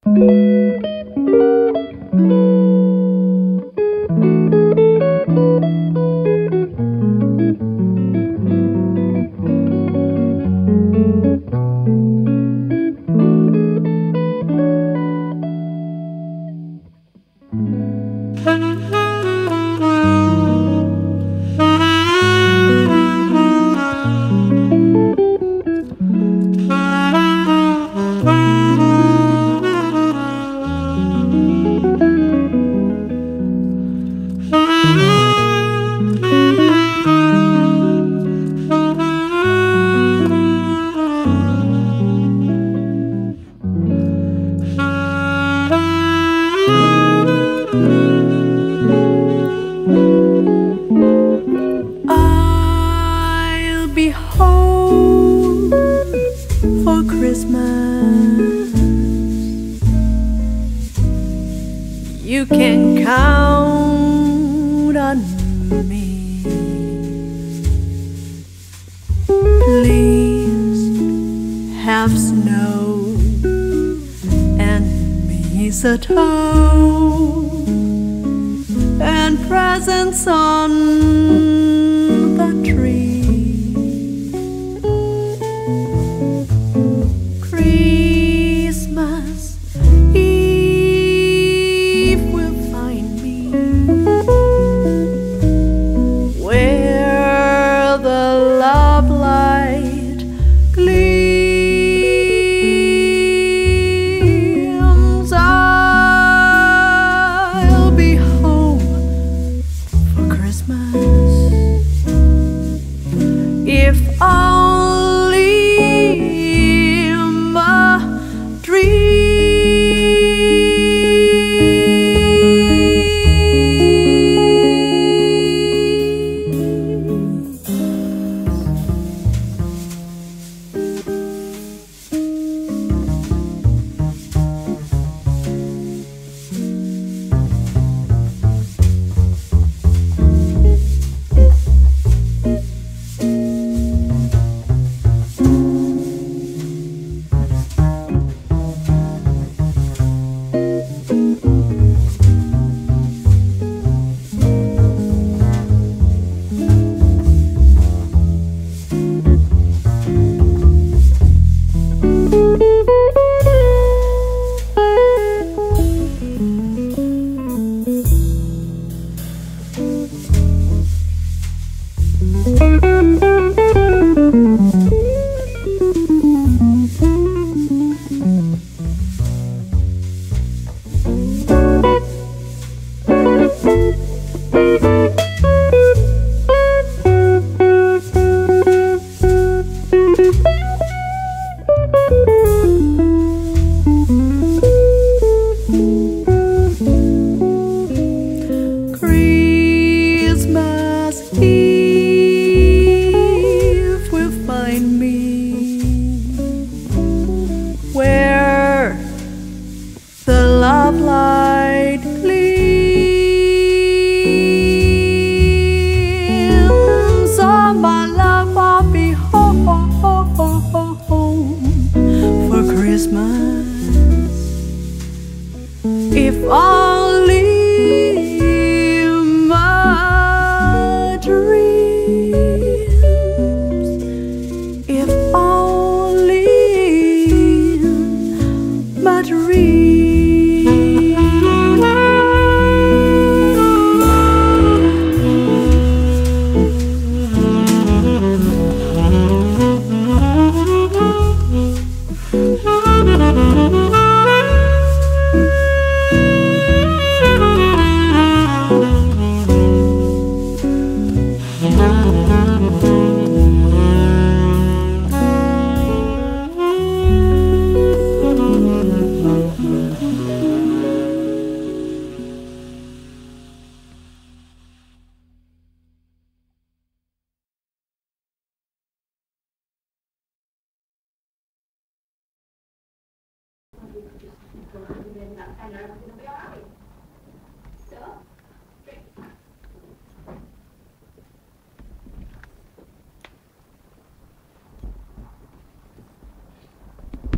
I'll be home for Christmas. You can count on me. Please have snow and mistletoe and presents on the tree. Christmas Eve will find me where the love light gleams. I'll be home for Christmas, if only in my dreams. Christmas Eve will find me where the love light gleams. Oh, my love, I'll be home for Christmas, if only my dreams, if only my dreams.